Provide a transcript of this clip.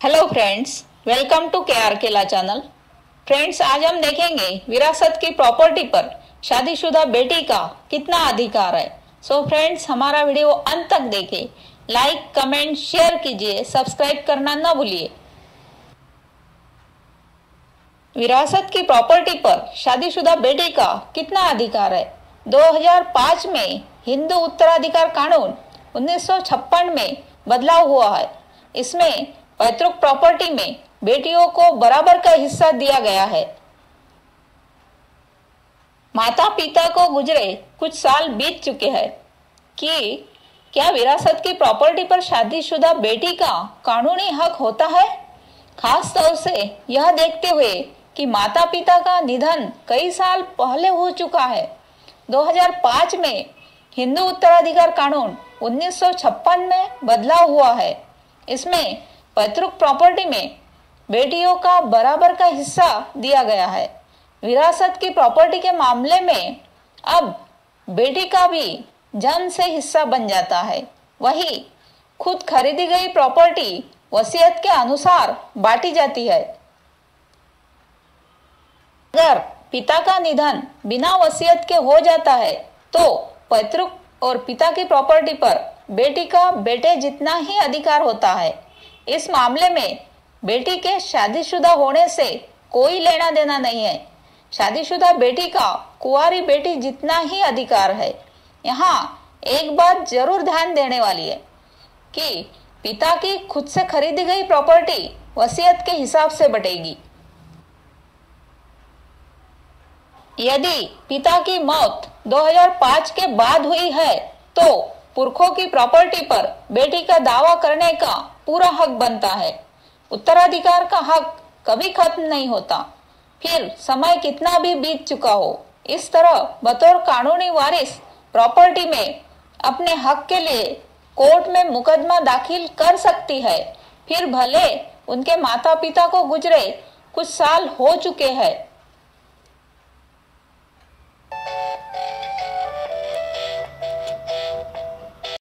Hello friends, welcome to KR केला channel. Friends, आज हम देखेंगे विरासत की प्रॉपर्टी पर शादीशुदा बेटी का कितना अधिकार है। सो फ्रेंड्स, हमारा वीडियो अंत तक देखें, लाइक कमेंट शेयर कीजिए, सब्सक्राइब करना न भूलिए। विरासत की प्रॉपर्टी पर शादीशुदा बेटी का कितना अधिकार है। 2005 में हिंदू उत्तराधिकार कानून 1956 में बदलाव हुआ है। इसमें पैतृक प्रॉपर्टी में बेटियों को बराबर का हिस्सा दिया गया है। माता पिता को गुजरे कुछ साल बीत चुके हैं कि क्या विरासत की प्रॉपर्टी पर शादीशुदा बेटी का कानूनी हक होता है, खास तौर से यह देखते हुए कि माता पिता का निधन कई साल पहले हो चुका है। 2005 में हिंदू उत्तराधिकार कानून 1956 में बदलाव हुआ है। इसमें पैतृक प्रॉपर्टी में बेटियों का बराबर का हिस्सा दिया गया है। विरासत की प्रॉपर्टी के मामले में अब बेटी का भी जन्म से हिस्सा बन जाता है। वही खुद खरीदी गई प्रॉपर्टी वसीयत के अनुसार बांटी जाती है। अगर पिता का निधन बिना वसीयत के हो जाता है तो पैतृक और पिता की प्रॉपर्टी पर बेटी का बेटे जितना ही अधिकार होता है। इस मामले में बेटी के शादीशुदा होने से कोई लेना देना नहीं है। शादीशुदा बेटी का कुंवारी बेटी जितना ही अधिकार है। यहाँ एक बात जरूर ध्यान देने वाली है कि पिता की खुद से खरीदी गई प्रॉपर्टी वसीयत के हिसाब से बटेगी। यदि पिता की मौत 2005 के बाद हुई है तो पुरखों की प्रॉपर्टी पर बेटी का दावा करने का पूरा हक बनता है। उत्तराधिकार का हक कभी खत्म नहीं होता, फिर समय कितना भी बीत चुका हो। इस तरह बतौर कानूनी वारिस प्रॉपर्टी में अपने हक के लिए कोर्ट में मुकदमा दाखिल कर सकती है, फिर भले उनके माता पिता को गुजरे कुछ साल हो चुके हैं।